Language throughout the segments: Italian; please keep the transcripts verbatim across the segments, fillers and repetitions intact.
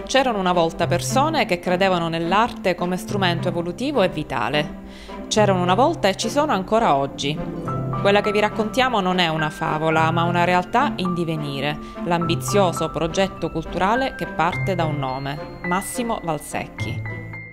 C'erano una volta persone che credevano nell'arte come strumento evolutivo e vitale. C'erano una volta e ci sono ancora oggi. Quella che vi raccontiamo non è una favola, ma una realtà in divenire, l'ambizioso progetto culturale che parte da un nome, Massimo Valsecchi.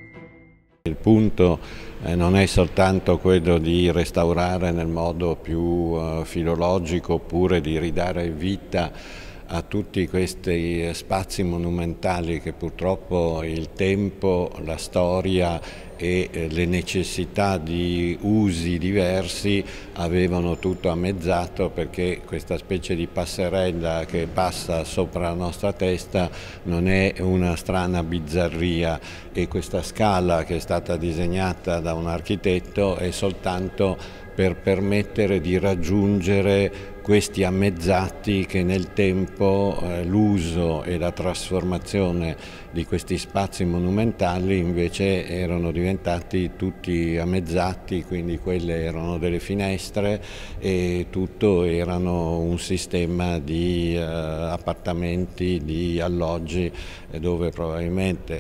Il punto eh, non è soltanto quello di restaurare nel modo più eh, filologico oppure di ridare vita a tutti questi spazi monumentali che purtroppo il tempo, la storia e eh, le necessità di usi diversi avevano tutto ammezzato, perché questa specie di passerella che passa sopra la nostra testa non è una strana bizzarria, e questa scala che è stata disegnata da un architetto è soltanto per permettere di raggiungere questi ammezzati che nel tempo eh, l'uso e la trasformazione di questi spazi monumentali invece erano diventati tutti ammezzati, quindi quelle erano delle finestre e tutto erano un sistema di eh, appartamenti, di alloggi eh, dove probabilmente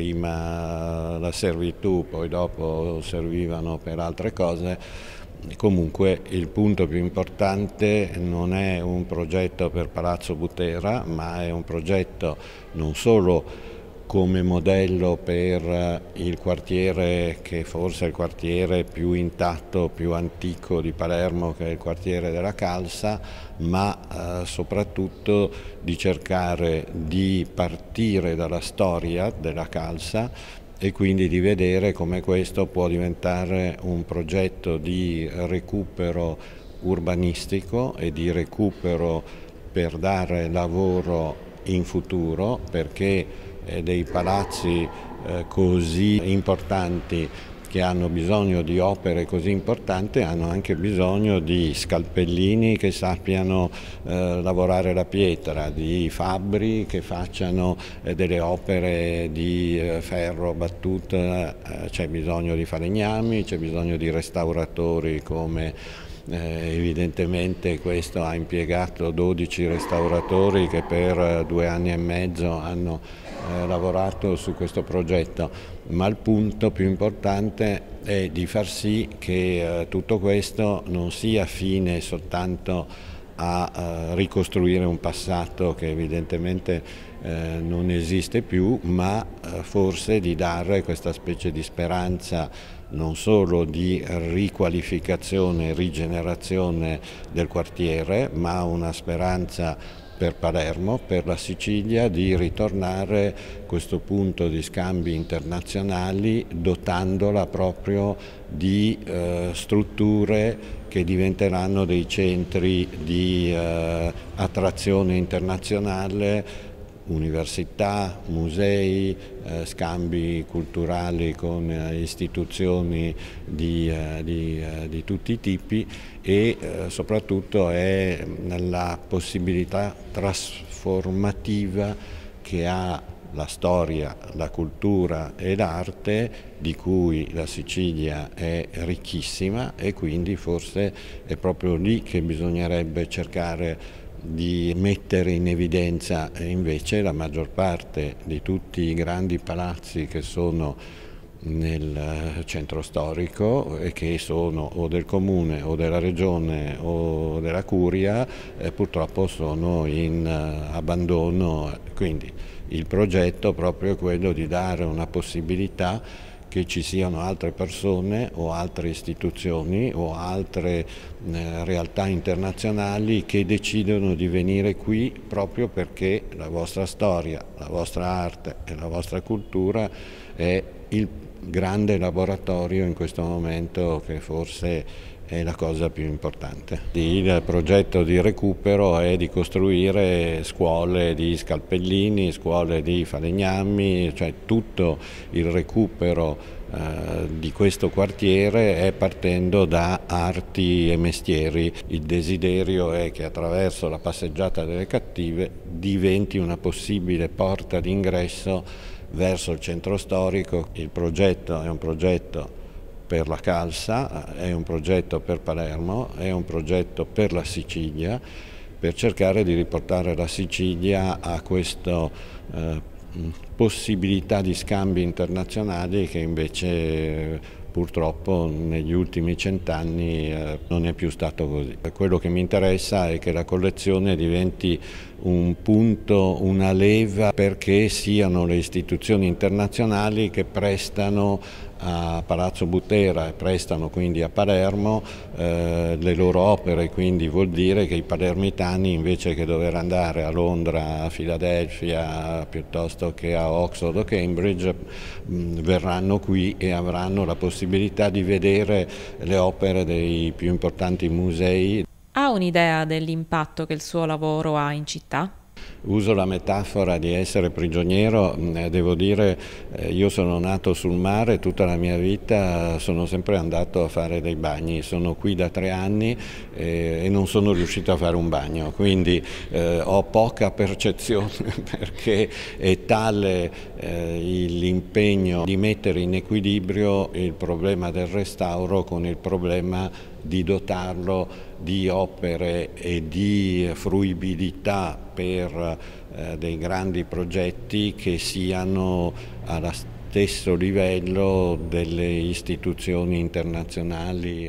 prima la servitù, poi dopo servivano per altre cose. Comunque il punto più importante non è un progetto per Palazzo Butera, ma è un progetto non solo come modello per il quartiere che forse è il quartiere più intatto, più antico di Palermo, che è il quartiere della Calza, ma eh, soprattutto di cercare di partire dalla storia della Calza e quindi di vedere come questo può diventare un progetto di recupero urbanistico e di recupero per dare lavoro in futuro, perché dei palazzi eh, così importanti, che hanno bisogno di opere così importanti, hanno anche bisogno di scalpellini che sappiano eh, lavorare la pietra, di fabbri che facciano eh, delle opere di eh, ferro battuto, eh, c'è bisogno di falegnami, c'è bisogno di restauratori come Eh, evidentemente questo ha impiegato dodici restauratori che per eh, due anni e mezzo hanno eh, lavorato su questo progetto, ma il punto più importante è di far sì che eh, tutto questo non sia fine soltanto a eh, ricostruire un passato che evidentemente eh, non esiste più, ma eh, forse di dare questa specie di speranza non solo di riqualificazione e rigenerazione del quartiere, ma una speranza per Palermo, per la Sicilia, di ritornare a questo punto di scambi internazionali, dotandola proprio di eh, strutture che diventeranno dei centri di eh, attrazione internazionale, università, musei, eh, scambi culturali con eh, istituzioni di, eh, di, eh, di tutti i tipi, e eh, soprattutto è la possibilità trasformativa che ha la storia, la cultura e l'arte, di cui la Sicilia è ricchissima, e quindi forse è proprio lì che bisognerebbe cercare di mettere in evidenza. E invece la maggior parte di tutti i grandi palazzi che sono nel centro storico e che sono o del comune o della regione o della curia eh, purtroppo sono in uh, abbandono, quindi il progetto proprio è quello di dare una possibilità che ci siano altre persone o altre istituzioni o altre eh, realtà internazionali che decidono di venire qui proprio perché la vostra storia, la vostra arte e la vostra cultura è il grande laboratorio in questo momento, che forse è la cosa più importante. Il progetto di recupero è di costruire scuole di scalpellini, scuole di falegnami, cioè tutto il recupero eh, di questo quartiere è partendo da arti e mestieri. Il desiderio è che attraverso la passeggiata delle cattive diventi una possibile porta d'ingresso verso il centro storico. Il progetto è un progetto per la Calza, è un progetto per Palermo, è un progetto per la Sicilia, per cercare di riportare la Sicilia a questo eh, possibilità di scambi internazionali che invece purtroppo negli ultimi cent'anni eh, non è più stato così. Quello che mi interessa è che la collezione diventi un punto, una leva perché siano le istituzioni internazionali che prestano a Palazzo Butera e prestano quindi a Palermo eh, le loro opere, quindi vuol dire che i palermitani invece che dover andare a Londra, a Filadelfia piuttosto che a Oxford o Cambridge mh, verranno qui e avranno la possibilità di vedere le opere dei più importanti musei. Ha un'idea dell'impatto che il suo lavoro ha in città? Uso la metafora di essere prigioniero, devo dire io sono nato sul mare, tutta la mia vita sono sempre andato a fare dei bagni, sono qui da tre anni e non sono riuscito a fare un bagno, quindi eh, ho poca percezione perché è tale eh, l'impegno di mettere in equilibrio il problema del restauro con il problema di dotarlo di opere e di fruibilità per eh, dei grandi progetti che siano allo stesso livello delle istituzioni internazionali.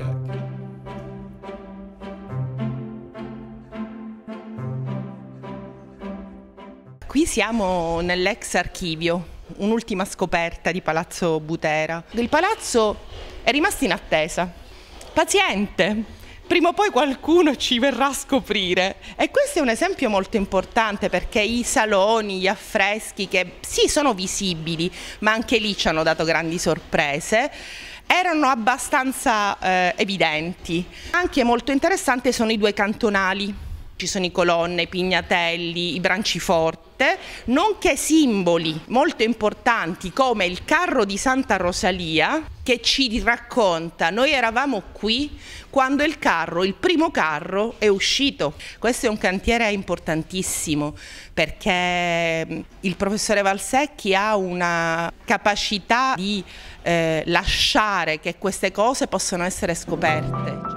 Qui siamo nell'ex archivio, un'ultima scoperta di Palazzo Butera. Il palazzo è rimasto in attesa, paziente. Prima o poi qualcuno ci verrà a scoprire e questo è un esempio molto importante perché i saloni, gli affreschi che sì sono visibili ma anche lì ci hanno dato grandi sorprese, erano abbastanza eh, evidenti. Anche molto interessante sono i due cantonali. Ci sono i colonne, i pignatelli, i branciforte, nonché simboli molto importanti come il carro di Santa Rosalia che ci racconta noi eravamo qui quando il carro, il primo carro è uscito. Questo è un cantiere importantissimo perché il professore Valsecchi ha una capacità di eh, lasciare che queste cose possano essere scoperte.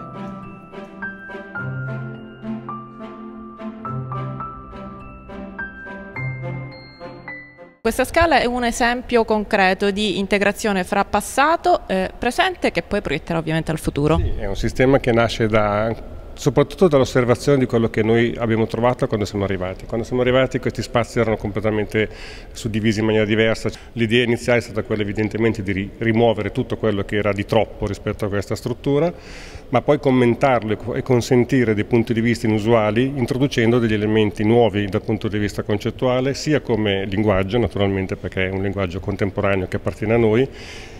Questa scala è un esempio concreto di integrazione fra passato e presente che poi proietterà ovviamente al futuro. Sì, è un sistema che nasce da, soprattutto dall'osservazione di quello che noi abbiamo trovato quando siamo arrivati. Quando siamo arrivati questi spazi erano completamente suddivisi in maniera diversa. L'idea iniziale è stata quella evidentemente di rimuovere tutto quello che era di troppo rispetto a questa struttura, ma poi commentarlo e consentire dei punti di vista inusuali introducendo degli elementi nuovi dal punto di vista concettuale, sia come linguaggio naturalmente perché è un linguaggio contemporaneo che appartiene a noi,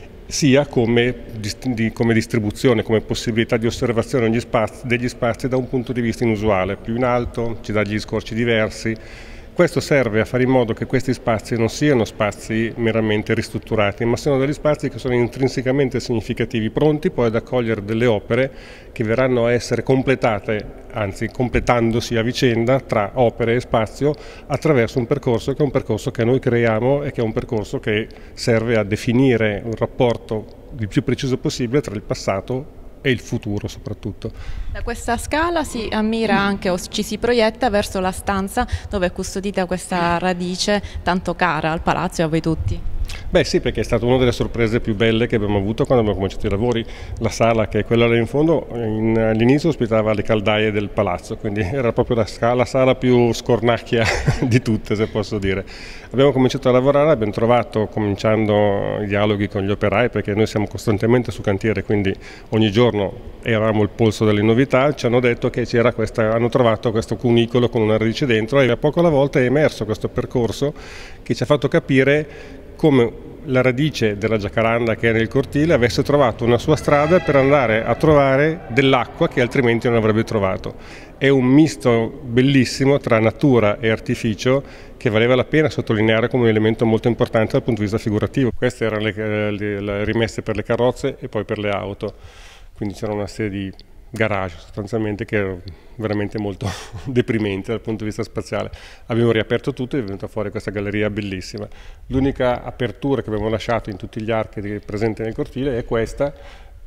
sia come, di, come distribuzione, come possibilità di osservazione degli spazi, degli spazi da un punto di vista inusuale, più in alto, ci dà degli scorci diversi. Questo serve a fare in modo che questi spazi non siano spazi meramente ristrutturati, ma siano degli spazi che sono intrinsecamente significativi, pronti poi ad accogliere delle opere che verranno a essere completate, anzi completandosi a vicenda tra opere e spazio attraverso un percorso che è un percorso che noi creiamo e che è un percorso che serve a definire un rapporto il più preciso possibile tra il passato e il futuro soprattutto. Da questa scala si ammira anche o ci si proietta verso la stanza dove è custodita questa radice tanto cara al palazzo e a voi tutti. Beh sì, perché è stata una delle sorprese più belle che abbiamo avuto quando abbiamo cominciato i lavori. La sala, che è quella là in fondo, all'inizio ospitava le caldaie del palazzo, quindi era proprio la, scala, la sala più scornacchia di tutte, se posso dire. Abbiamo cominciato a lavorare, abbiamo trovato, cominciando i dialoghi con gli operai, perché noi siamo costantemente su cantiere, quindi ogni giorno eravamo il polso delle novità, ci hanno detto che c'era questa, hanno trovato questo cunicolo con una radice dentro e a poco alla volta è emerso questo percorso che ci ha fatto capire come la radice della giacaranda che è nel cortile avesse trovato una sua strada per andare a trovare dell'acqua che altrimenti non avrebbe trovato. È un misto bellissimo tra natura e artificio che valeva la pena sottolineare come un elemento molto importante dal punto di vista figurativo. Queste erano le, le, le rimesse per le carrozze e poi per le auto, quindi c'era una serie di garage sostanzialmente che era veramente molto deprimente dal punto di vista spaziale. Abbiamo riaperto tutto e è venuta fuori questa galleria bellissima. L'unica apertura che abbiamo lasciato in tutti gli archi presenti nel cortile è questa,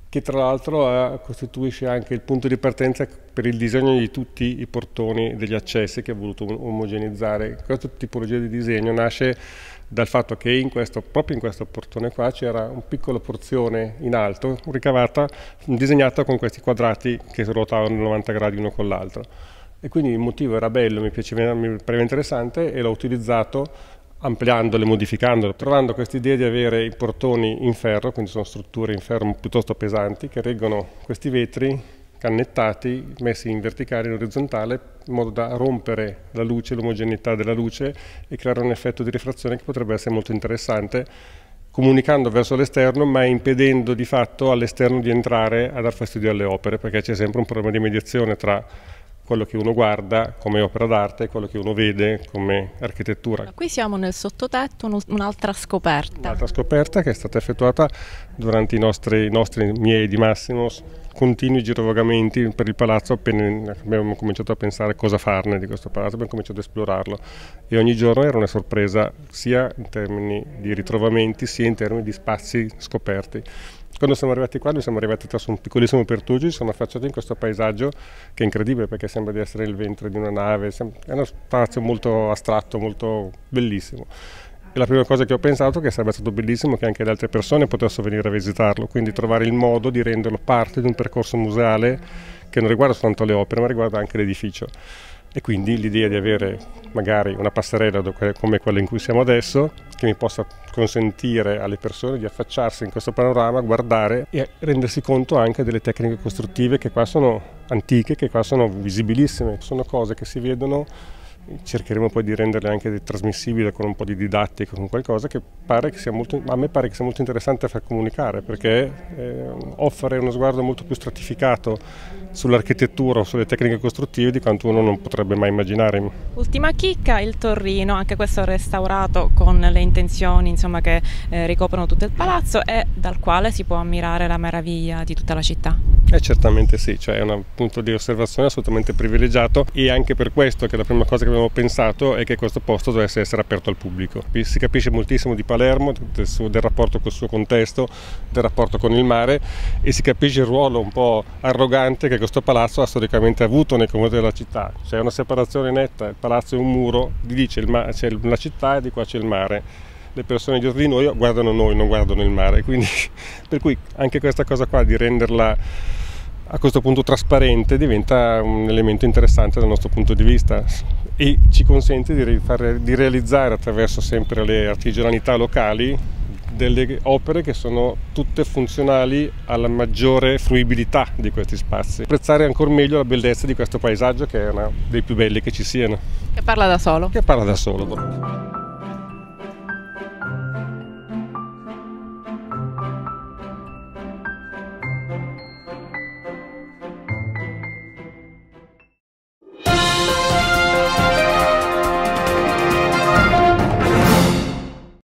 che tra l'altro costituisce anche il punto di partenza per il disegno di tutti i portoni degli accessi che ha voluto omogenizzare. Questa tipologia di disegno nasce dal fatto che in questo, proprio in questo portone qua c'era una piccola porzione in alto ricavata, disegnata con questi quadrati che ruotavano novanta gradi uno con l'altro, e quindi il motivo era bello, mi piaceva, mi pareva interessante e l'ho utilizzato ampliandolo e modificandolo, trovando questa idea di avere i portoni in ferro, quindi sono strutture in ferro piuttosto pesanti che reggono questi vetri cannettati, messi in verticale e in orizzontale, in modo da rompere la luce, l'omogeneità della luce e creare un effetto di rifrazione che potrebbe essere molto interessante, comunicando verso l'esterno ma impedendo di fatto all'esterno di entrare a dar fastidio alle opere, perché c'è sempre un problema di mediazione tra quello che uno guarda come opera d'arte e quello che uno vede come architettura. Qui siamo nel sottotetto, un'altra scoperta. Un'altra scoperta che è stata effettuata durante i nostri, i nostri miei di Massimo continui girovagamenti per il palazzo. Appena abbiamo cominciato a pensare cosa farne di questo palazzo, abbiamo cominciato ad esplorarlo e ogni giorno era una sorpresa sia in termini di ritrovamenti sia in termini di spazi scoperti. Quando siamo arrivati qua, noi siamo arrivati attraverso un piccolissimo pertugio, ci siamo affacciati in questo paesaggio che è incredibile perché sembra di essere il ventre di una nave, è uno spazio molto astratto, molto bellissimo. E la prima cosa che ho pensato è che sarebbe stato bellissimo che anche le altre persone potessero venire a visitarlo, quindi trovare il modo di renderlo parte di un percorso museale che non riguarda soltanto le opere ma riguarda anche l'edificio. E quindi l'idea di avere magari una passerella come quella in cui siamo adesso, che mi possa consentire alle persone di affacciarsi in questo panorama, guardare e rendersi conto anche delle tecniche costruttive che qua sono antiche, che qua sono visibilissime, sono cose che si vedono. Cercheremo poi di renderle anche trasmissibili con un po' di didattica, con qualcosa che pare che sia molto, a me pare che sia molto interessante a far comunicare, perché eh, offre uno sguardo molto più stratificato sull'architettura o sulle tecniche costruttive di quanto uno non potrebbe mai immaginare. Ultima chicca, il Torrino, anche questo restaurato con le intenzioni insomma, che eh, ricoprono tutto il palazzo e dal quale si può ammirare la meraviglia di tutta la città. Eh, certamente sì, cioè è un punto di osservazione assolutamente privilegiato e anche per questo che la prima cosa che abbiamo pensato è che questo posto dovesse essere aperto al pubblico. Si capisce moltissimo di Palermo, del, suo, del rapporto col suo contesto, del rapporto con il mare e si capisce il ruolo un po' arrogante che questo palazzo ha storicamente avuto nei confronti della città. C'è una separazione netta, il palazzo è un muro, dice c'è la città e di qua c'è il mare. Le persone dietro di noi guardano noi, non guardano il mare, quindi per cui anche questa cosa qua di renderla a questo punto trasparente diventa un elemento interessante dal nostro punto di vista e ci consente di, fare, di realizzare attraverso sempre le artigianalità locali delle opere che sono tutte funzionali alla maggiore fruibilità di questi spazi. Apprezzare ancora meglio la bellezza di questo paesaggio che è uno dei più belli che ci siano. Che parla da solo. Che parla da solo.